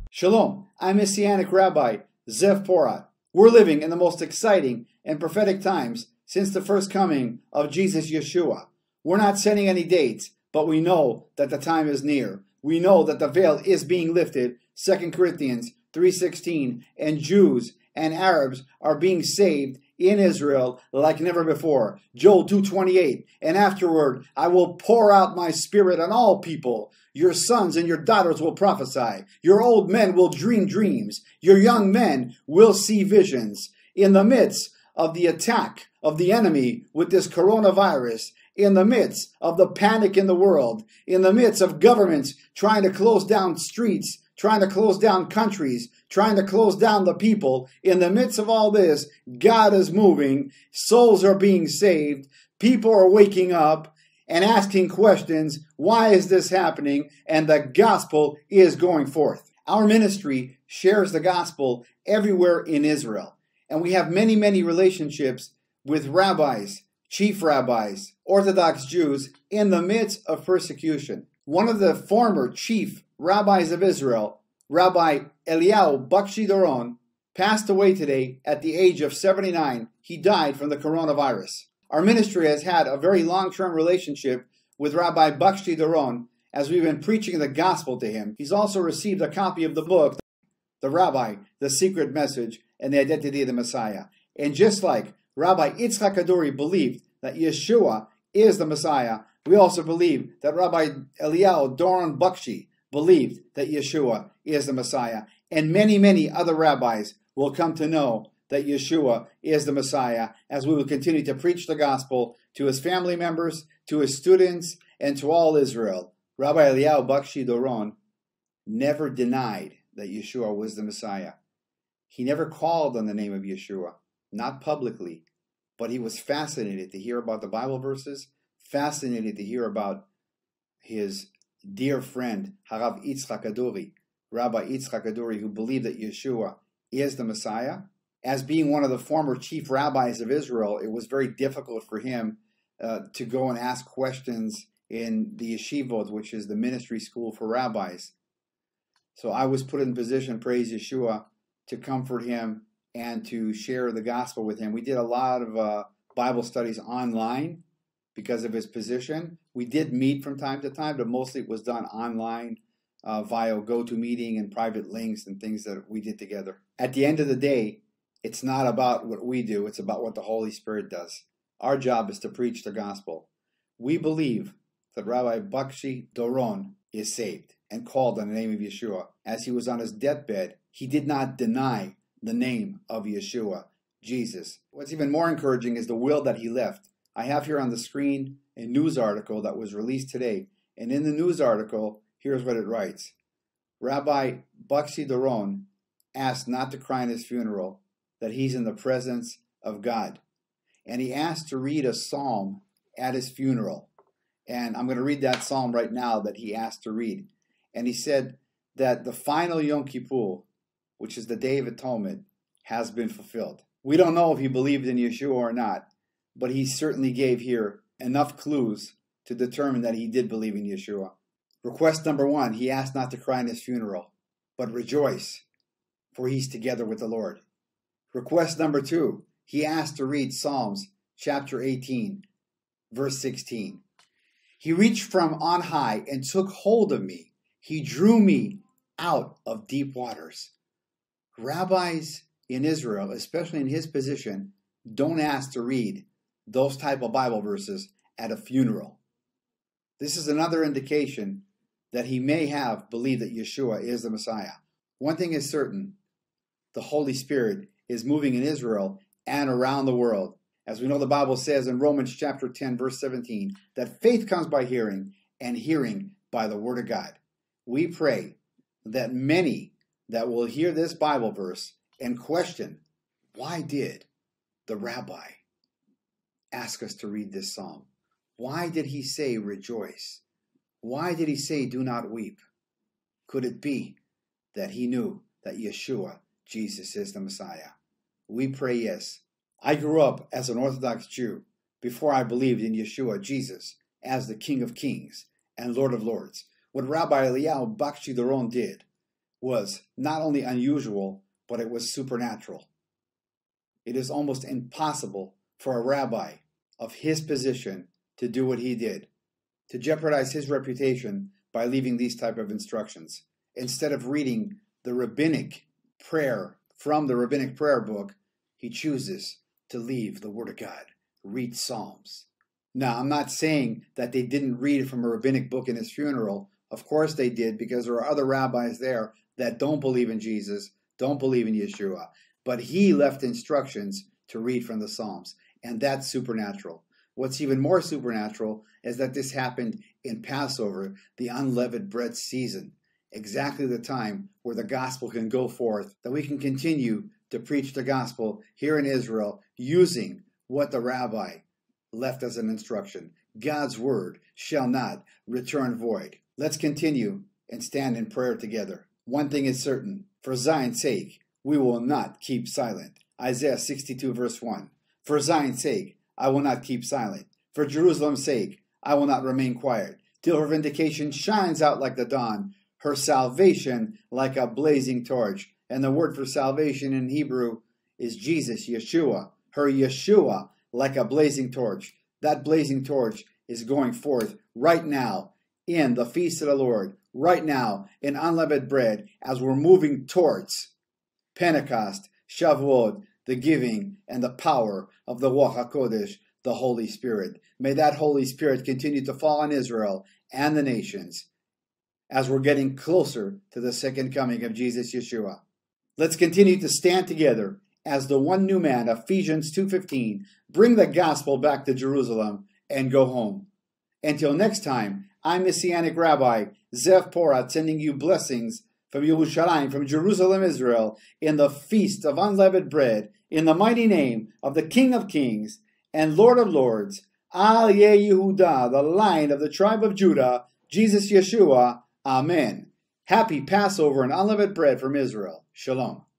Shalom, I'm Messianic Rabbi Zev Porat. We're living in the most exciting and prophetic times since the first coming of Jesus Yeshua. We're not setting any dates, but we know that the time is near. We know that the veil is being lifted, 2 Corinthians 3:16, and Jews and Arabs are being saved in Israel like never before. Joel 2:28, and afterward I will pour out my spirit on all people. Your sons and your daughters will prophesy. Your old men will dream dreams. Your young men will see visions. In the midst of the attack of the enemy with this coronavirus, in the midst of the panic in the world, in the midst of governments trying to close down streets, trying to close down countries, trying to close down the people, in the midst of all this, God is moving, souls are being saved, people are waking up and asking questions, why is this happening? And the gospel is going forth. Our ministry shares the gospel everywhere in Israel. And we have many, many relationships with rabbis, chief rabbis, Orthodox Jews in the midst of persecution. One of the former chief rabbis of Israel, Rabbi Eliyahu Bakshi Doron, passed away today at the age of 79. He died from the coronavirus. Our ministry has had a very long-term relationship with Rabbi Bakshi Doron as we've been preaching the gospel to him. He's also received a copy of the book, The Rabbi, The Secret Message, and the Identity of the Messiah. And just like Rabbi Yitzchak Kaduri believed that Yeshua is the Messiah, we also believe that Rabbi Eliyahu Doron Bakshi believed that Yeshua is the Messiah. And many, many other rabbis will come to know that Yeshua is the Messiah as we will continue to preach the gospel to his family members, to his students, and to all Israel. Rabbi Eliyahu Bakshi Doron never denied that Yeshua was the Messiah. He never called on the name of Yeshua, not publicly, but he was fascinated to hear about the Bible verses, fascinated to hear about his dear friend, Harav Yitzchak Kaduri, Rabbi Yitzchak Kaduri, who believed that Yeshua is the Messiah. As being one of the former chief rabbis of Israel, it was very difficult for him to go and ask questions in the yeshivot, which is the ministry school for rabbis. So I was put in position, praise Yeshua, to comfort him and to share the gospel with him. We did a lot of Bible studies online because of his position. We did meet from time to time, but mostly it was done online via GoToMeeting and private links and things that we did together. At the end of the day, it's not about what we do, it's about what the Holy Spirit does. Our job is to preach the gospel. We believe that Rabbi Bakshi Doron is saved and called on the name of Yeshua. As he was on his deathbed, he did not deny the name of Yeshua, Jesus. What's even more encouraging is the will that he left. I have here on the screen a news article that was released today. And in the news article, here's what it writes. Rabbi Bakshi Doron asked not to cry in his funeral, that he's in the presence of God. And he asked to read a psalm at his funeral. And I'm going to read that psalm right now that he asked to read. And he said that the final Yom Kippur, which is the Day of Atonement, has been fulfilled. We don't know if he believed in Yeshua or not, but he certainly gave here enough clues to determine that he did believe in Yeshua. Request number 1, he asked not to cry in his funeral, but rejoice, for he's together with the Lord. Request number 2, he asked to read Psalms chapter 18, verse 16. He reached from on high and took hold of me. He drew me out of deep waters. Rabbis in Israel, especially in his position, don't ask to read those type of Bible verses at a funeral. This is another indication that he may have believed that Yeshua is the Messiah. One thing is certain, the Holy Spirit is moving in Israel and around the world. As we know, the Bible says in Romans chapter 10, verse 17, that faith comes by hearing, and hearing by the word of God. We pray that many that will hear this Bible verse and question, why did the rabbi ask us to read this psalm? Why did he say rejoice? Why did he say do not weep? Could it be that he knew that Yeshua, Jesus, is the Messiah? We pray yes. I grew up as an Orthodox Jew before I believed in Yeshua, Jesus, as the King of Kings and Lord of Lords. What Rabbi Eliyahu Bakshi Doron did was not only unusual, but it was supernatural. It is almost impossible for a rabbi of his position to do what he did, to jeopardize his reputation by leaving these type of instructions. Instead of reading the rabbinic prayer from the rabbinic prayer book, he chooses to leave the Word of God, read Psalms. Now, I'm not saying that they didn't read from a rabbinic book in his funeral. Of course they did, because there are other rabbis there that don't believe in Jesus, don't believe in Yeshua. But he left instructions to read from the Psalms, and that's supernatural. What's even more supernatural is that this happened in Passover, the unleavened bread season, exactly the time where the gospel can go forth, that we can continue to preach the gospel here in Israel using what the rabbi left as an instruction. God's word shall not return void. Let's continue and stand in prayer together. One thing is certain, for Zion's sake, we will not keep silent. Isaiah 62 verse 1. For Zion's sake, I will not keep silent. For Jerusalem's sake, I will not remain quiet, till her vindication shines out like the dawn, her salvation like a blazing torch. And the word for salvation in Hebrew is Jesus, Yeshua. Her Yeshua like a blazing torch. That blazing torch is going forth right now in the feast of the Lord, right now in unleavened bread, as we're moving towards Pentecost, Shavuot, the giving and the power of the Ruach HaKodesh, the Holy Spirit. May that Holy Spirit continue to fall on Israel and the nations as we're getting closer to the second coming of Jesus Yeshua. Let's continue to stand together as the one new man, Ephesians 2:15, bring the gospel back to Jerusalem and go home. Until next time, I'm Messianic Rabbi Zev Porat, sending you blessings from Yerushalayim, from Jerusalem, Israel, in the feast of unleavened bread, in the mighty name of the King of Kings and Lord of Lords, Al Yehuda, the Lion of the tribe of Judah, Jesus Yeshua. Amen. Happy Passover and unleavened bread from Israel. Shalom.